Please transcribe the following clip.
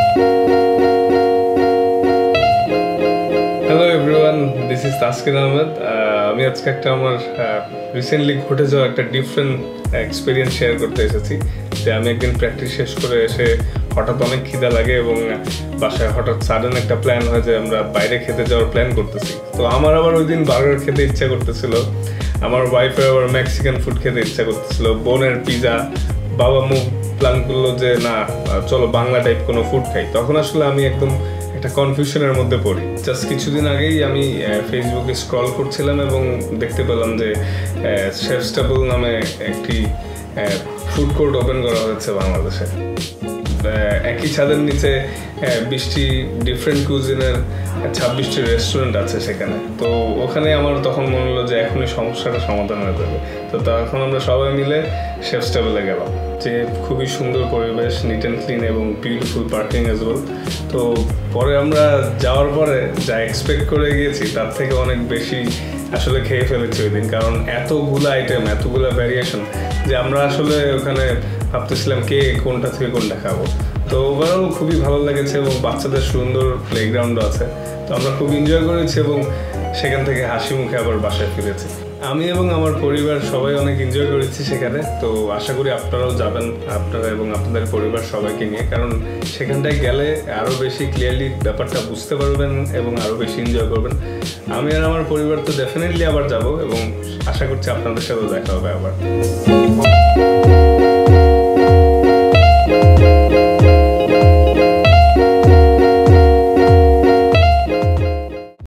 Hello everyone, this is Taskin Ahmed. আমি আজকে একটা আমার রিসেন্টলি ঘটে যাওয়া একটা ডিফারেন্ট এক্সপিরিয়েন্স শেয়ার করতে এসেছি। যে আমি একদিন প্র্যাকটিস শেষ করে এসে হঠাৎ অনেক খিদা লাগে এবং বাসায় হঠাৎ সাডেন একটা প্ল্যান হয় যে আমরা বাইরে খেতে যাওয়ার প্ল্যান করতেছি। তো আমার আবার ওই দিন বার্গার খেতে ইচ্ছা করতেছিল, আমার ওয়াইফের আবার মেক্সিকান ফুড খেতে ইচ্ছা করতেছিল, বোনের পিজা, বাবা মুখ প্ল্যান করলো যে না চলো বাংলা টাইপ কোনো ফুড খাই। তখন আসলে আমি একদম একটা কনফিউশনের মধ্যে পড়ি। জাস্ট কিছুদিন আগেই আমি ফেসবুকে স্ক্রল করছিলাম এবং দেখতে পেলাম যে শেফস টেবল নামে একটি ফুড কোর্ট ওপেন করা হয়েছে বাংলাদেশে। একই ছাদের নিচে 20টি ডিফারেন্ট কুজিনের 26টি রেস্টুরেন্ট আছে সেখানে। তো ওখানে আমার তখন মনে হলো যে এখনই সমস্যাটা সমাধান হয়ে যাবে। তো তখন আমরা সবাই মিলে শেফস টেবলে গেলাম, যে খুবই সুন্দর পরিবেশ, নিট অ্যান্ড ক্লিন এবং বিউটিফুল পার্কিং অ্যাজ ওয়েল। তো পরে আমরা যাওয়ার পরে যা এক্সপেক্ট করে গিয়েছি তার থেকে অনেক বেশি আসলে খেয়ে ফেলেছি ওই দিন, কারণ এতগুলো আইটেম, এতগুলো ভ্যারিয়েশন যে আমরা আসলে ওখানে ভাবতেছিলাম কে কোনটা থেকে কোনটা খাবো। তো ওভারঅল খুবই ভালো লেগেছে এবং বাচ্চাদের সুন্দর প্লেগ্রাউন্ডও আছে। তো আমরা খুব এনজয় করেছি এবং সেখান থেকে হাসি মুখে আবার বাসায় ফিরেছি। আমি এবং আমার পরিবার সবাই অনেক এনজয় করেছি সেখানে। তো আশা করি আপনারাও যাবেন, আপনারা এবং আপনাদের পরিবার সবাইকে নিয়ে, কারণ সেখানটায় গেলে আরও বেশি ক্লিয়ারলি ব্যাপারটা বুঝতে পারবেন এবং আরও বেশি এনজয় করবেন। আমি আর আমার পরিবার তো ডেফিনেটলি আবার যাব এবং আশা করছি আপনাদের সাথেও দেখা হবে আবার।